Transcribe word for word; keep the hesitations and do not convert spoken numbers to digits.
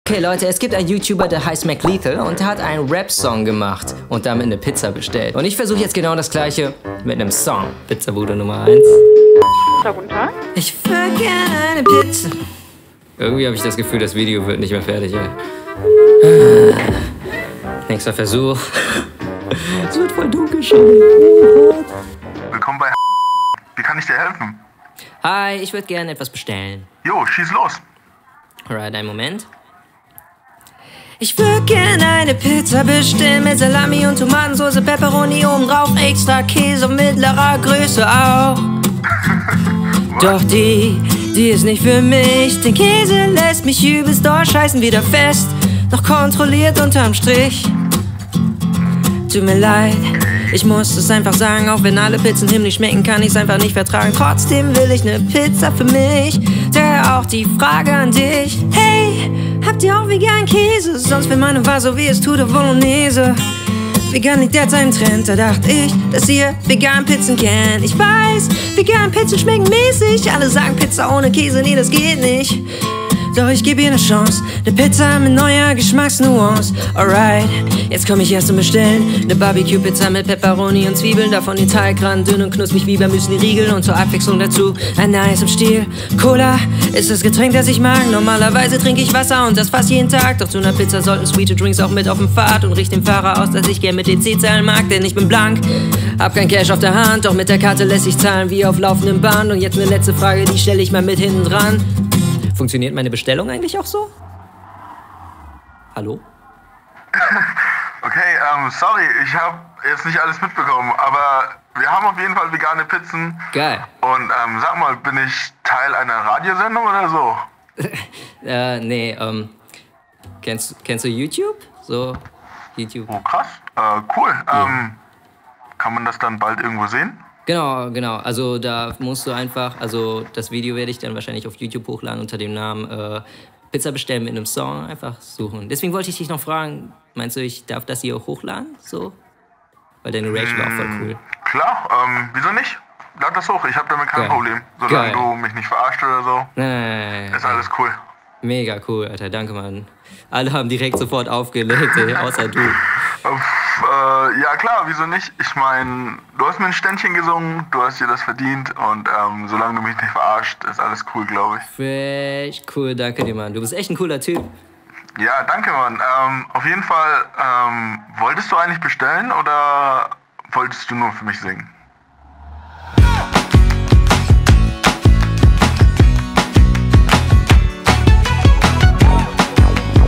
Okay, Leute, es gibt einen YouTuber, der heißt McLethal und der hat einen Rap-Song gemacht und damit eine Pizza bestellt. Und ich versuche jetzt genau das Gleiche mit einem Song. Pizzabude Nummer eins. Guten Tag. Ich will gerne eine Pizza. Irgendwie habe ich das Gefühl, das Video wird nicht mehr fertig, ey. Nächster Versuch. Es wird voll dunkel schon. Willkommen bei Wie kann ich dir helfen? Hi, ich würde gerne etwas bestellen. Jo, schieß los. Alright, einen Moment. Ich würde gerne eine Pizza bestellen mit Salami und Tomatensauce, Pepperoni oben drauf, extra Käse mittlerer Größe auch. Doch die, die ist nicht für mich. Den Käse lässt mich übelst durchscheißen wieder fest, doch kontrolliert unterm Strich. Tut mir leid, ich muss es einfach sagen, auch wenn alle Pizzen himmlisch schmecken, kann ich's einfach nicht vertragen. Trotzdem will ich ne Pizza für mich. Daher auch die Frage an dich: Hey, habt ihr auch veganen Käse? Sonst will meine war so wie es tut, Bolognese. Vegan liegt derzeit im Trend, da dachte ich, dass ihr vegan Pizzen kennt. Ich weiß, vegan Pizzen schmecken mäßig. Alle sagen Pizza ohne Käse, nee, das geht nicht. Doch ich gebe ihr ne Chance, ne Pizza mit neuer Geschmacksnuance. Alright, jetzt komm ich erst zum Bestellen. Ne Barbecue-Pizza mit Pepperoni und Zwiebeln, davon den Teigrand dünn und knusprig wie beim Müsli-Riegel. Und zur Abwechslung dazu ein Eis im Stiel. Cola ist das Getränk, das ich mag. Normalerweise trinke ich Wasser und das fast jeden Tag. Doch zu ner Pizza sollten sweete Drinks auch mit auf dem Pfad. Und richt dem Fahrer aus, dass ich gern mit den C-Zahlen mag, denn ich bin blank. Hab kein Cash auf der Hand, doch mit der Karte lässt sich zahlen wie auf laufendem Band. Und jetzt ne letzte Frage, die stelle ich mal mit hinten dran. Funktioniert meine Bestellung eigentlich auch so? Hallo? Okay, ähm, sorry, ich habe jetzt nicht alles mitbekommen, aber wir haben auf jeden Fall vegane Pizzen. Geil. Und ähm, sag mal, bin ich Teil einer Radiosendung oder so? äh, nee, ähm, kennst, kennst du YouTube? So, YouTube. Oh, krass. Äh, cool. Ja. Ähm, kann man das dann bald irgendwo sehen? Genau, genau. Also da musst du einfach, also das Video werde ich dann wahrscheinlich auf YouTube hochladen unter dem Namen äh, Pizza bestellen mit einem Song, einfach suchen. Deswegen wollte ich dich noch fragen, meinst du, ich darf das hier auch hochladen? So? Weil deine Reaction war auch voll cool. Klar, ähm, wieso nicht? Lad das hoch, ich habe damit kein Geil. Problem. Solange Geil. du mich nicht verarscht oder so, Nein, nein, nein, ist alles cool. Mega cool, Alter, danke, Mann. Alle haben direkt sofort aufgelegt, ey, außer du. Uff, äh, ja klar, wieso nicht? Ich meine, du hast mir ein Ständchen gesungen, du hast dir das verdient und ähm, solange du mich nicht verarscht, ist alles cool, glaube ich. Fresh, cool, danke dir, Mann. Du bist echt ein cooler Typ. Ja, danke, Mann. Ähm, auf jeden Fall, ähm, wolltest du eigentlich bestellen oder wolltest du nur für mich singen?